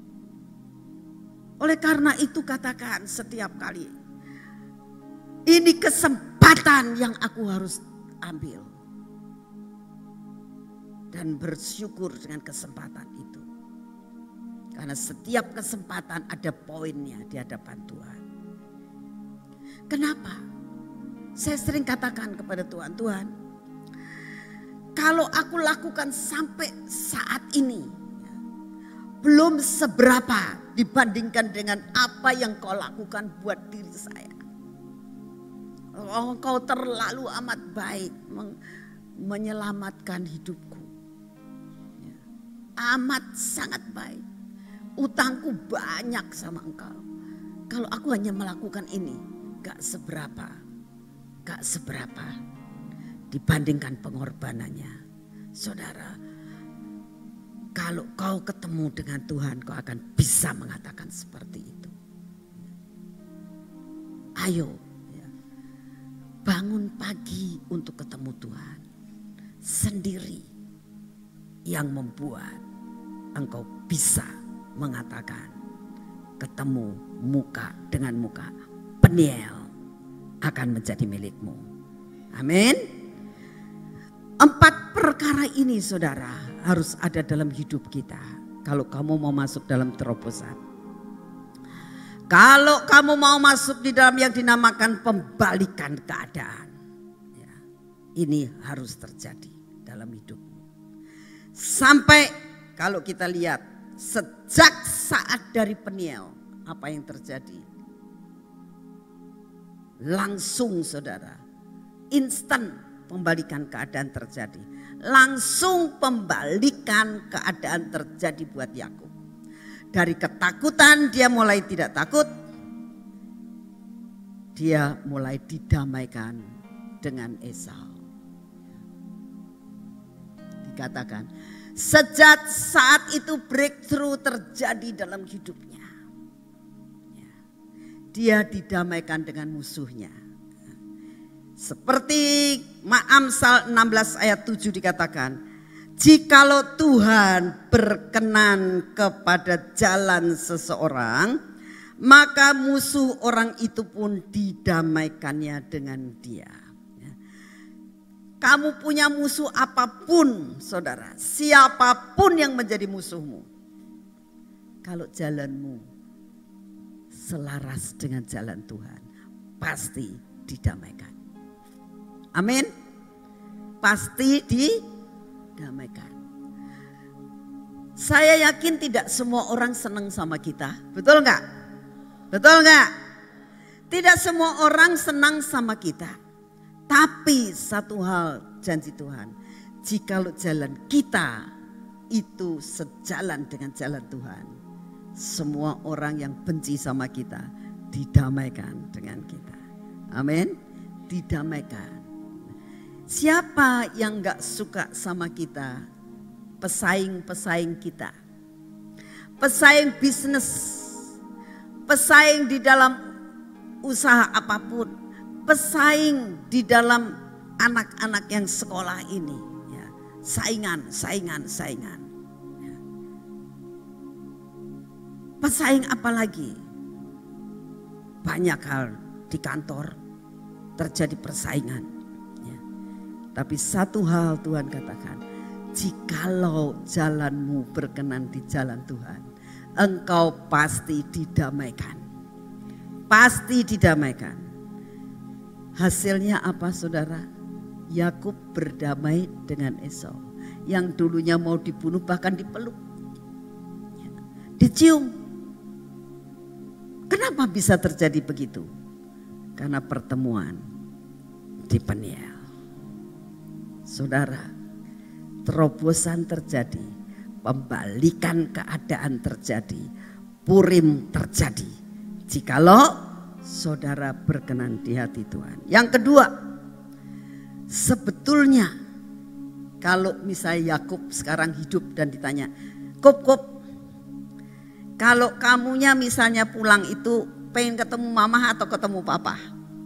Oleh karena itu katakan setiap kali, ini kesempatan yang aku harus ambil. Dan bersyukur dengan kesempatan itu. Karena setiap kesempatan ada poinnya di hadapan Tuhan. Kenapa? Saya sering katakan kepada Tuhan, Tuhan, kalau aku lakukan sampai saat ini, belum seberapa dibandingkan dengan apa yang kau lakukan buat diri saya. Oh, kau terlalu amat baik menyelamatkan hidupku. Ya. Amat sangat baik. Utangku banyak sama engkau. Kalau aku hanya melakukan ini, gak seberapa. Gak seberapa dibandingkan pengorbanannya. Saudara, kalau kau ketemu dengan Tuhan, kau akan bisa mengatakan seperti itu. Ayo. Bangun pagi untuk ketemu Tuhan sendiri yang membuat engkau bisa mengatakan ketemu muka dengan muka, Peniel akan menjadi milikmu. Amin. Empat perkara ini saudara harus ada dalam hidup kita kalau kamu mau masuk dalam terobosan. Kalau kamu mau masuk di dalam yang dinamakan pembalikan keadaan, ya, ini harus terjadi dalam hidupmu. Sampai kalau kita lihat sejak saat dari Peniel, apa yang terjadi? Langsung saudara, instan pembalikan keadaan terjadi. Langsung pembalikan keadaan terjadi buat Yakub. Dari ketakutan dia mulai tidak takut. Dia mulai didamaikan dengan Esau. Dikatakan sejak saat itu breakthrough terjadi dalam hidupnya. Dia didamaikan dengan musuhnya. Seperti Amsal enam belas ayat tujuh dikatakan, jikalau Tuhan berkenan kepada jalan seseorang, maka musuh orang itu pun didamaikannya dengan dia. Kamu punya musuh apapun saudara, siapapun yang menjadi musuhmu, kalau jalanmu selaras dengan jalan Tuhan, pasti didamaikan. Amin. Pasti didamaikan. Saya yakin tidak semua orang senang sama kita. Betul enggak? Betul enggak? Tidak semua orang senang sama kita. Tapi satu hal janji Tuhan. Jikalau jalan kita itu sejalan dengan jalan Tuhan, semua orang yang benci sama kita didamaikan dengan kita. Amin. Didamaikan. Siapa yang gak suka sama kita? Pesaing-pesaing kita. Pesaing bisnis. Pesaing di dalam usaha apapun. Pesaing di dalam anak-anak yang sekolah ini. Ya. Saingan, saingan, saingan. Ya. Pesaing apa lagi? Banyak hal di kantor terjadi persaingan. Tapi satu hal Tuhan katakan, jikalau jalanmu berkenan di jalan Tuhan, engkau pasti didamaikan. Pasti didamaikan. Hasilnya apa saudara? Yakub berdamai dengan Esau. Yang dulunya mau dibunuh bahkan dipeluk. Dicium. Kenapa bisa terjadi begitu? Karena pertemuan di Peniel. Saudara, terobosan terjadi, pembalikan keadaan terjadi, Purim terjadi. Jikalau saudara berkenan di hati Tuhan. Yang kedua, sebetulnya kalau misalnya Yakub sekarang hidup dan ditanya, Kop, Kop, kalau kamunya misalnya pulang itu pengen ketemu mama atau ketemu papa?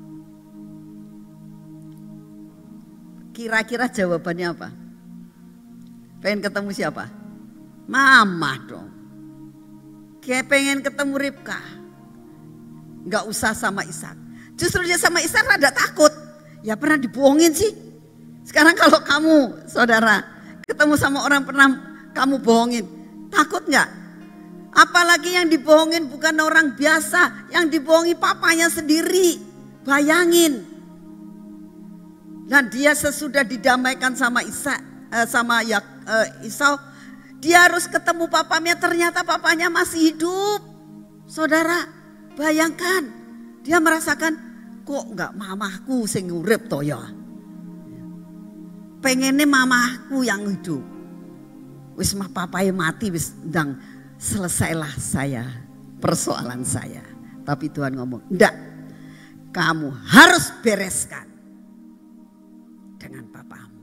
Kira-kira jawabannya apa? Pengen ketemu siapa? Mama dong. Kayak pengen ketemu Ribka. Gak usah sama Ishak. Justru dia sama Ishak rada takut. Ya pernah dibohongin sih. Sekarang kalau kamu saudara ketemu sama orang pernah kamu bohongin. Takut gak? Apalagi yang dibohongin bukan orang biasa. Yang dibohongi papanya sendiri. Bayangin. Dan dia sesudah didamaikan sama Isa, eh, sama ya, eh, Esau, dia harus ketemu papanya, ternyata papanya masih hidup. Saudara, bayangkan, dia merasakan kok enggak mamahku sing urip to ya. Pengennya mamahku yang hidup. Wis mah papanya mati wis ndang selesailah saya persoalan saya. Tapi Tuhan ngomong, enggak. Kamu harus bereskan dengan papamu.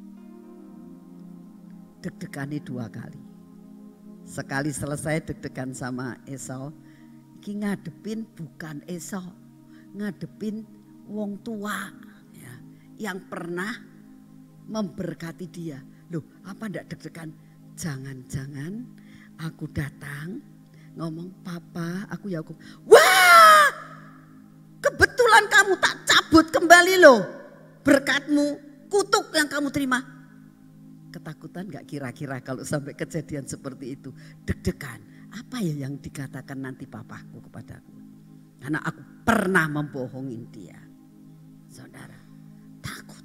Deg-degannya dua kali. Sekali selesai deg-degan sama Esau, iki ngadepin bukan Esau, ngadepin wong tua ya, yang pernah memberkati dia. Loh, apa ndak deg-degan? Jangan-jangan aku datang ngomong, papa, aku Yakub. Wah, kebetulan kamu tak cabut kembali loh. Berkatmu, kutuk yang kamu terima. Ketakutan gak kira-kira kalau sampai kejadian seperti itu? Deg-degan, apa ya yang dikatakan nanti papaku kepadaku? Karena aku pernah membohongin dia. Saudara, takut.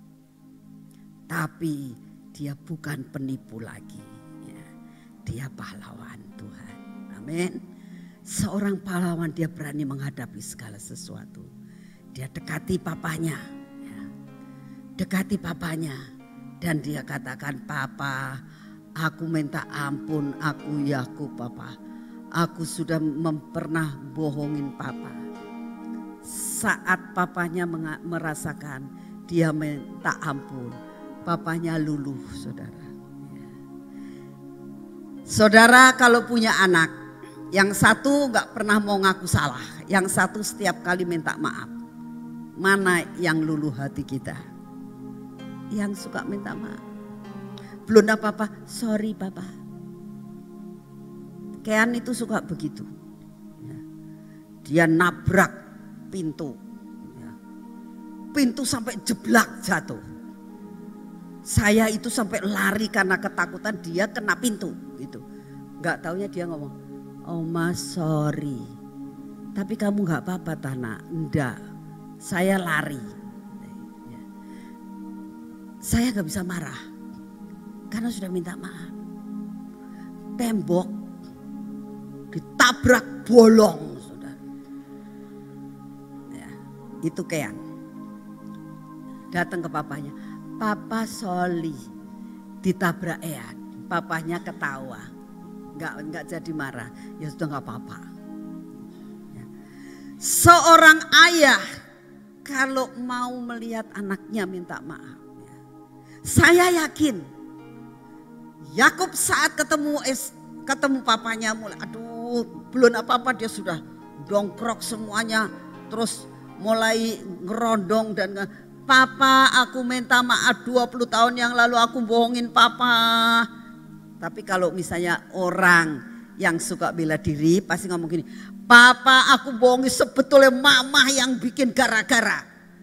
Tapi dia bukan penipu lagi. Ya, dia pahlawan Tuhan. Amin. Seorang pahlawan, dia berani menghadapi segala sesuatu. Dia dekati papanya. Dekati papanya dan dia katakan, papa, aku minta ampun, aku Yakub papa, Aku sudah pernah bohongin papa. Saat papanya merasakan dia minta ampun, papanya luluh, saudara. Saudara kalau punya anak, yang satu gak pernah mau ngaku salah, yang satu setiap kali minta maaf. Mana yang luluh hati kita? Yang suka minta maaf. Belum apa-apa, sorry papa. Kean itu suka begitu. Dia nabrak pintu. Pintu sampai jeblak jatuh. Saya itu sampai lari karena ketakutan dia kena pintu. Gitu. Gak taunya dia ngomong, Oma sorry. Tapi kamu gak apa-apa Tana. Enggak, saya lari. Saya gak bisa marah. Karena sudah minta maaf. Tembok ditabrak bolong, saudara. Ya, itu Kean. Datang ke papanya, Papa sorry, ditabrak Ean. Papanya ketawa, nggak nggak jadi marah. Ya sudah nggak apa-apa. Ya. Seorang ayah kalau mau melihat anaknya minta maaf, ya. Saya yakin Yakub saat ketemu es ketemu papanya mulai, aduh belum apa-apa dia sudah dongkrok semuanya, terus mulai ngerondong dan papa aku minta maaf dua puluh tahun yang lalu aku bohongin papa. Tapi kalau misalnya orang yang suka bela diri pasti ngomong gini, papa aku bohongin sebetulnya mama yang bikin gara-gara.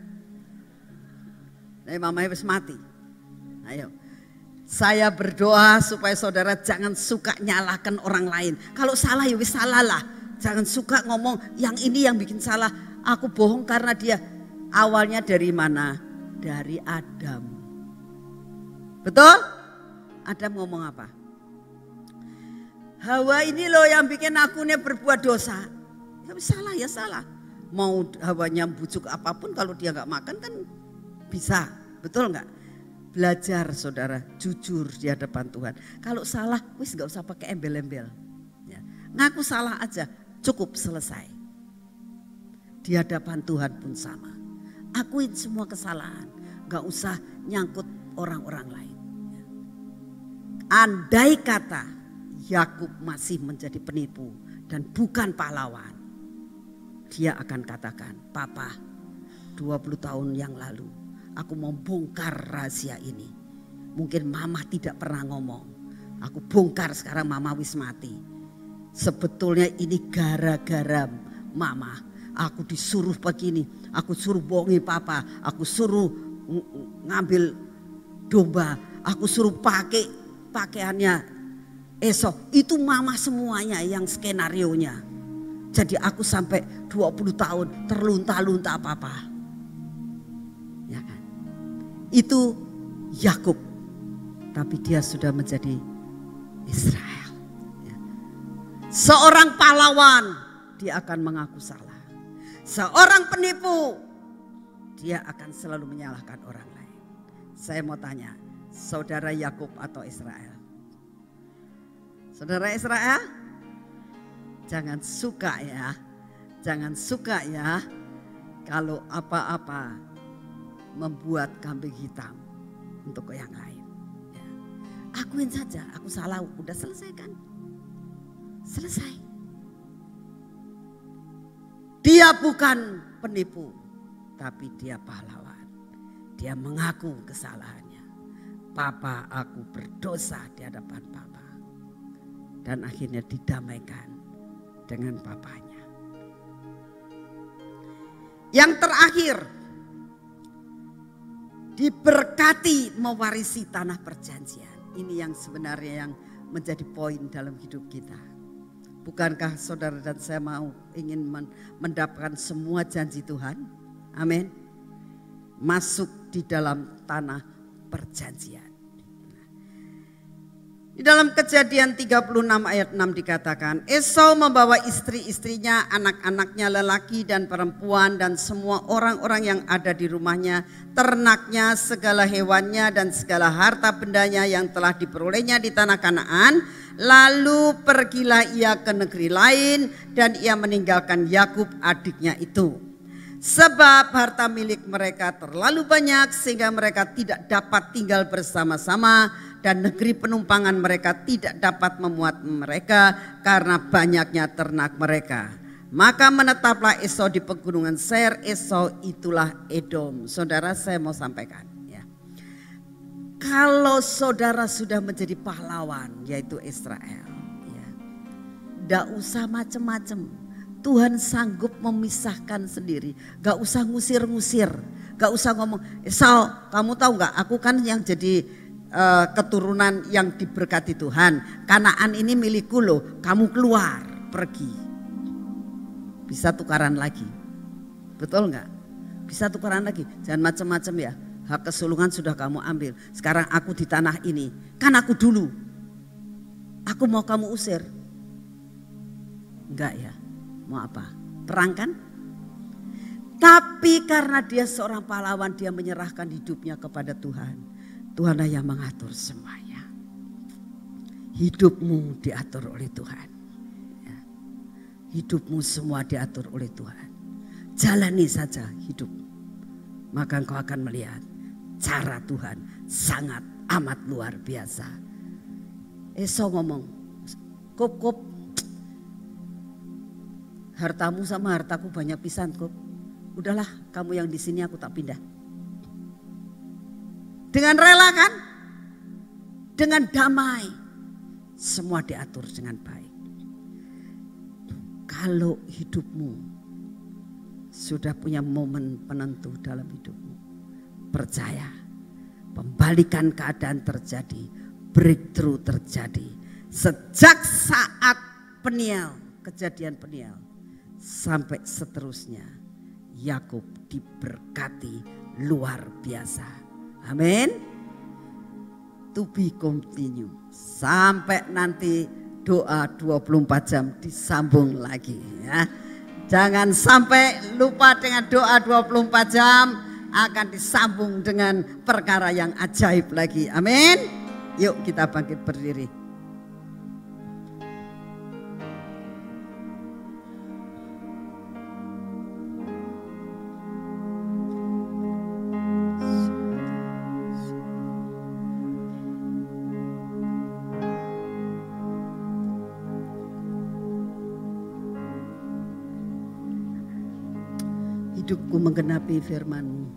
Nah, mamanya habis mati. Ayo. Saya berdoa supaya saudara jangan suka nyalahkan orang lain. Kalau salah ya wis salah lah. Jangan suka ngomong yang ini yang bikin salah. Aku bohong karena dia. Awalnya dari mana? Dari Adam. Betul? Adam ngomong apa? Hawa ini loh yang bikin aku nih berbuat dosa. Ya salah ya salah. Mau Hawanya bujuk apapun kalau dia gak makan kan bisa. Betul gak? Belajar saudara jujur di hadapan Tuhan. Kalau salah wis gak usah pakai embel-embel. Ya. Ngaku salah aja cukup selesai. Di hadapan Tuhan pun sama. Akuin semua kesalahan. Gak usah nyangkut orang-orang lain. Ya. Andai kata Yakub masih menjadi penipu dan bukan pahlawan. Dia akan katakan, Papa dua puluh tahun yang lalu aku mau bongkar rahasia ini. Mungkin mama tidak pernah ngomong. Aku bongkar sekarang mama wis mati. Sebetulnya ini gara-gara mama. Aku disuruh begini. Aku suruh bohongi papa. Aku suruh ngambil domba. Aku suruh pakai pakaiannya esok. Itu mama semuanya yang skenarionya. Jadi aku sampai dua puluh tahun terlunta-lunta papa. Ya kan? Itu Yakub, tapi dia sudah menjadi Israel. Ya. Seorang pahlawan, dia akan mengaku salah. Seorang penipu, dia akan selalu menyalahkan orang lain. Saya mau tanya, saudara Yakub atau Israel? Saudara Israel? Jangan suka ya, jangan suka ya kalau apa-apa membuat kambing hitam untuk yang lain. Ya. Akuin saja, aku salah, udah selesai kan? Selesai. Dia bukan penipu, tapi dia pahlawan. Dia mengaku kesalahannya. Papa, aku berdosa di hadapan papa. Dan akhirnya didamaikan dengan papanya. Yang terakhir, diberkati mewarisi tanah perjanjian. Ini yang sebenarnya yang menjadi poin dalam hidup kita. Bukankah saudara dan saya mau ingin mendapatkan semua janji Tuhan? Amin. Masuk di dalam tanah perjanjian. Di dalam Kejadian tiga puluh enam ayat enam dikatakan, Esau membawa istri-istrinya, anak-anaknya lelaki dan perempuan dan semua orang-orang yang ada di rumahnya, ternaknya, segala hewannya dan segala harta bendanya yang telah diperolehnya di tanah Kanaan. Lalu pergilah ia ke negeri lain dan ia meninggalkan Yakub adiknya itu. Sebab harta milik mereka terlalu banyak sehingga mereka tidak dapat tinggal bersama-sama. Dan negeri penumpangan mereka tidak dapat memuat mereka karena banyaknya ternak mereka. Maka menetaplah Esau di pegunungan Seir. Esau itulah Edom. Saudara, saya mau sampaikan ya. Kalau saudara sudah menjadi pahlawan, yaitu Israel, ya, tidak usah macam-macam. Tuhan sanggup memisahkan sendiri. Gak usah ngusir-ngusir. Gak usah ngomong, Esau kamu tahu gak, aku kan yang jadi Uh, keturunan yang diberkati Tuhan. Kanaan ini milikku loh, kamu keluar pergi. Bisa tukaran lagi, betul nggak? Bisa tukaran lagi, jangan macam-macam ya. Hak kesulungan sudah kamu ambil, sekarang aku di tanah ini, kan aku dulu. Aku mau kamu usir, enggak ya? Mau apa? Perang kan? Tapi karena dia seorang pahlawan, dia menyerahkan hidupnya kepada Tuhan. Tuhanlah yang mengatur semuanya. Hidupmu diatur oleh Tuhan. Ya. Hidupmu semua diatur oleh Tuhan. Jalani saja hidup. Maka engkau akan melihat cara Tuhan sangat amat luar biasa. Esau ngomong, Kop, kop, hartamu sama hartaku banyak pisan, Kop. Udahlah, kamu yang di sini aku tak pindah. Dengan rela kan? Dengan damai. Semua diatur dengan baik. Kalau hidupmu sudah punya momen penentu dalam hidupmu, percaya, pembalikan keadaan terjadi, breakthrough terjadi. Sejak saat Peniel, kejadian Peniel, sampai seterusnya, Yakub diberkati luar biasa. Amin. To be continue. Sampai nanti doa dua puluh empat jam disambung lagi ya. Jangan sampai lupa dengan doa dua puluh empat jam, akan disambung dengan perkara yang ajaib lagi. Amin. Yuk kita bangkit berdiri. Hidupku menggenapi firman-Mu.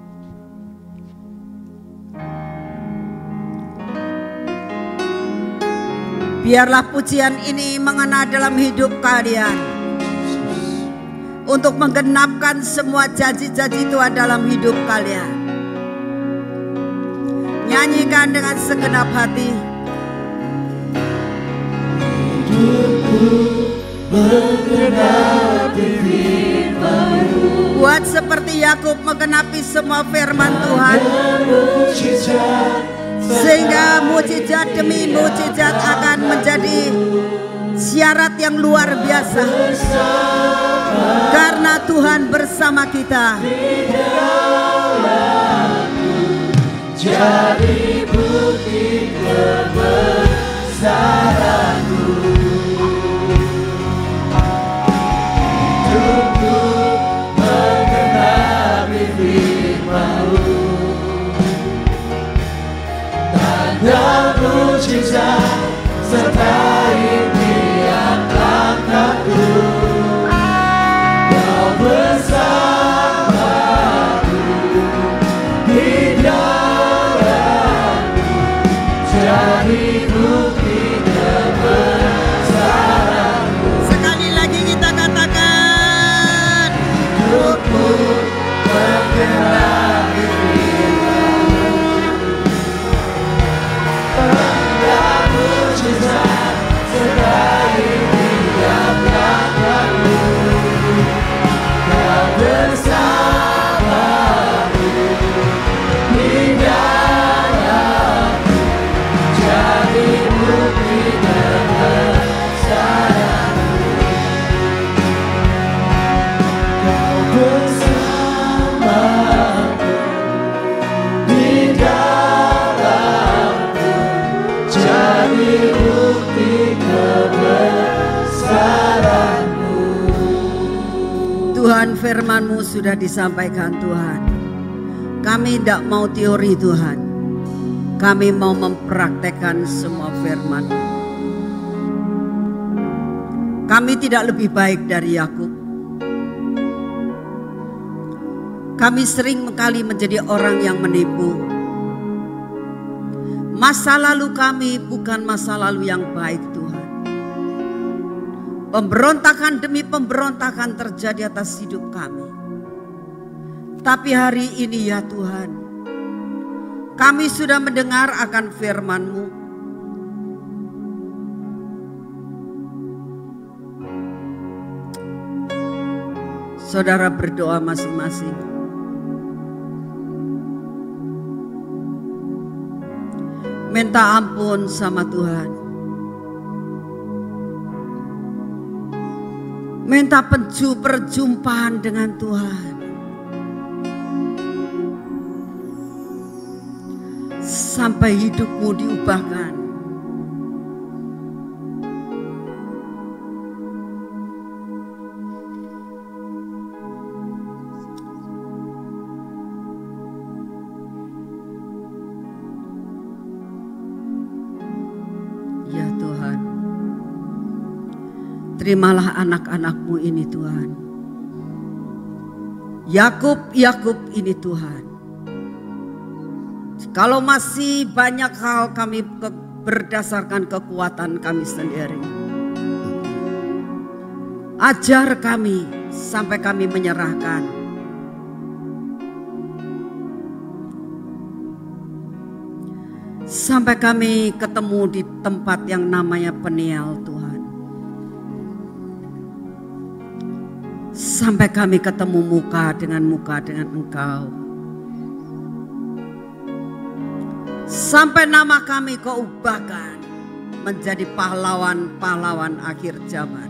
Biarlah pujian ini mengena dalam hidup kalian untuk menggenapkan semua janji-janji Tuhan dalam hidup kalian. Nyanyikan dengan segenap hati. Hidupku menggenapi firman-Mu. Buat seperti Yakub menggenapi semua firman Tuhan. Sehingga mujizat demi mujizat akan menjadi syarat yang luar biasa. Karena Tuhan bersama kita. Jadi bukti kebesaran-Mu. Dan mujizat sertai tiap langkahku. Kau bersamaku di dalamku. Jadi bukti kebesaran. Tuhan, firman-Mu sudah disampaikan Tuhan. Kami tidak mau teori Tuhan. Kami mau mempraktekkan semua firman-Mu. Kami tidak lebih baik dari Yakub. Kami sering kali menjadi orang yang menipu. Masa lalu kami bukan masa lalu yang baik Tuhan. Pemberontakan demi pemberontakan terjadi atas hidup kami. Tapi hari ini ya Tuhan, kami sudah mendengar akan firman-Mu. Saudara berdoa masing-masing. Minta ampun sama Tuhan. Minta penju perjumpaan dengan Tuhan. Sampai hidupmu diubahkan. Ya Tuhan, terimalah anak-anak-Mu ini Tuhan. Yakub, Yakub ini Tuhan. Kalau masih banyak hal kami ke, berdasarkan kekuatan kami sendiri, ajar kami sampai kami menyerahkan. Sampai kami ketemu di tempat yang namanya Peniel Tuhan. Sampai kami ketemu muka dengan muka dengan Engkau. Sampai nama kami Kau ubahkan menjadi pahlawan-pahlawan akhir zaman.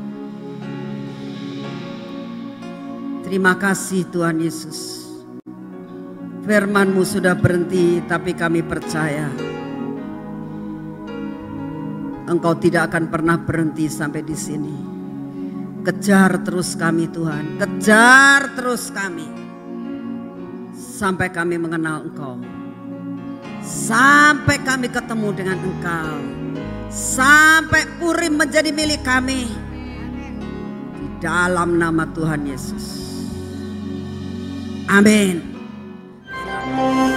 Terima kasih Tuhan Yesus. Firman-Mu sudah berhenti, tapi kami percaya Engkau tidak akan pernah berhenti sampai di sini. Kejar terus kami Tuhan, kejar terus kami sampai kami mengenal Engkau. Sampai kami ketemu dengan Engkau. Sampai Purim menjadi milik kami. Di dalam nama Tuhan Yesus. Amin.